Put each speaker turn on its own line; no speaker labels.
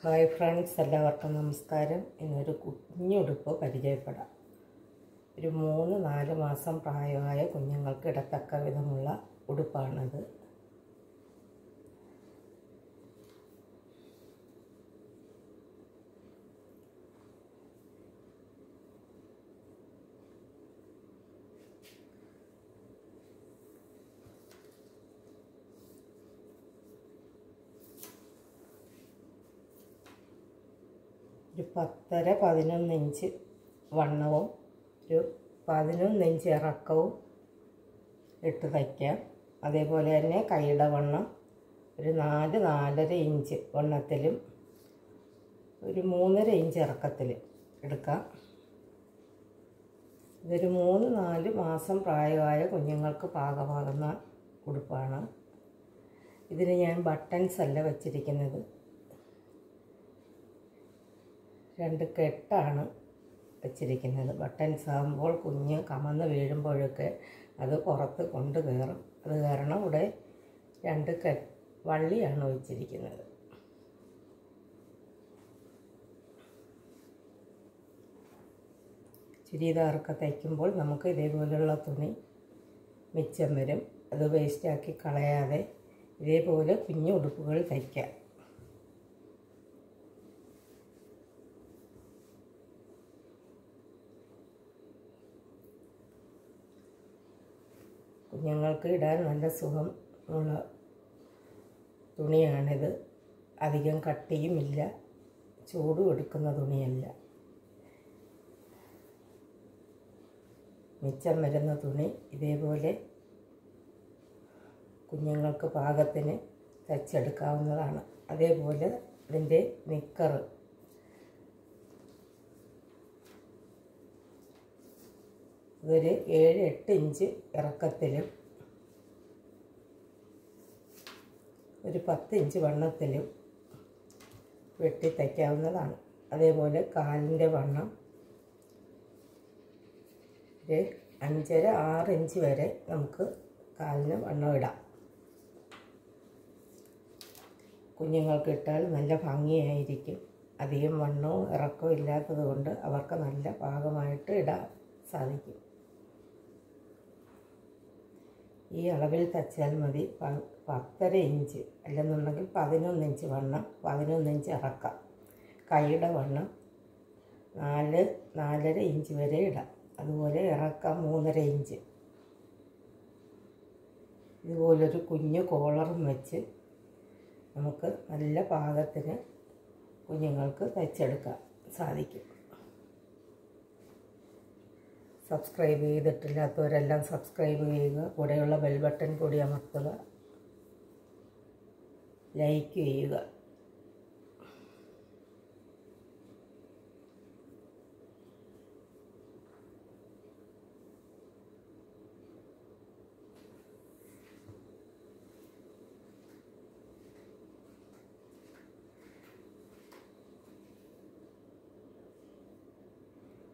Hi friends, എല്ലാവർക്കും നമസ്കാരം. ഇന്നൊരു കുഞ്ഞുടുപ്പ് പരിചയപ്പെടാം. ഒരു 3-4 മാസം പ്രായമായ കുഞ്ഞുങ്ങൾക്ക് ഇടത്തക്ക വിധമുള്ള ഉടുപ്പാണിത്. ഒരു 10-11 ഇഞ്ച് വണ്ണവും ഒരു 11 ഇഞ്ച് ഇറക്കവും ഇട്ട് തയ്ക്കാം. അതേപോലെ തന്നെ കൈയുടെ വണ്ണം ഒരു 4-4.5 ഇഞ്ച് വണ്ണത്തിലും ഒരു 3.5 ഇഞ്ച് ഇറക്കത്തിലും എടുക്കാം. ഇതൊരു 3-4 മാസം പ്രായമായ കുഞ്ഞുങ്ങൾക്ക് പാകമാകുന്ന ഉടുപ്പാണ്. ഇതിന് ഞാൻ ബട്ടൺസ് അല്ല വച്ചിരിക്കുന്നത്, 2 കെട്ടാണ് വച്ചിരിക്കുന്നത്. ബട്ടൺസ് ആകുമ്പോൾ കുഞ്ഞ് കമന്ന് വീഴുമ്പോഴൊക്കെ അത് പുറത്ത് കൊണ്ട് കയറും. അത് കാരണം ഇവിടെ 2 വള്ളിയാണ് വച്ചിരിക്കുന്നത്. ചുരിദാറൊക്കെ തയ്ക്കുമ്പോൾ നമുക്ക് ഇതേപോലെയുള്ള തുണി മിച്ചം വരും. അത് വേസ്റ്റാക്കി കളയാതെ ഇതേപോലെ കുഞ്ഞു ഉടുപ്പുകൾ തയ്ക്കാം. കുഞ്ഞുങ്ങൾക്ക് ഇടാൻ നല്ല സുഖം ഉള്ള തുണിയാണിത്. അധികം കട്ടിയുമില്ല, ചൂടും എടുക്കുന്ന തുണിയല്ല. മിച്ചം വരുന്ന തുണി ഇതേപോലെ കുഞ്ഞുങ്ങൾക്ക് പാകത്തിന് തയ്ച്ചെടുക്കാവുന്നതാണ്. അതേപോലെ ഇതിൻ്റെ നിക്കർ ഇതൊരു 7-8 ഇഞ്ച് ഇറക്കത്തിലും ഒരു 10 ഇഞ്ച് വണ്ണത്തിലും വെട്ടി തയ്ക്കാവുന്നതാണ്. അതേപോലെ കാലിൻ്റെ വണ്ണം ഒരു 5.5-6 ഇഞ്ച് വരെ നമുക്ക് കാലിന് വണ്ണം ഇടാം. കുഞ്ഞുങ്ങൾക്ക് ഇട്ടാൽ നല്ല ഭംഗിയായിരിക്കും. അധികം വണ്ണവും ഇറക്കവും ഇല്ലാത്തത് കൊണ്ട് അവർക്ക് നല്ല പാകമായിട്ട് ഇടാൻ സാധിക്കും. ഈ അളവിൽ തയ്ച്ചാൽ മതി. 10.5 ഇഞ്ച് അല്ലെന്നുണ്ടെങ്കിൽ 11 ഇഞ്ച് വണ്ണം, 11 ഇഞ്ച് ഇറക്കാം. കൈയുടെ വണ്ണം 4-4.5 ഇഞ്ച് വരെ ഇടാം. അതുപോലെ ഇറക്കാം 3.5 ഇഞ്ച്. ഇതുപോലൊരു കുഞ്ഞു കോളറും വെച്ച് നമുക്ക് നല്ല പാകത്തിന് കുഞ്ഞുങ്ങൾക്ക് തയ്ച്ചെടുക്കാൻ സാധിക്കും. സബ്സ്ക്രൈബ് ചെയ്തിട്ടില്ലാത്തവരെല്ലാം സബ്സ്ക്രൈബ് ചെയ്യുക. കൂടെയുള്ള ബെൽ ബട്ടൺ കൂടി അമർത്തുക. ലൈക്ക് ചെയ്യുക.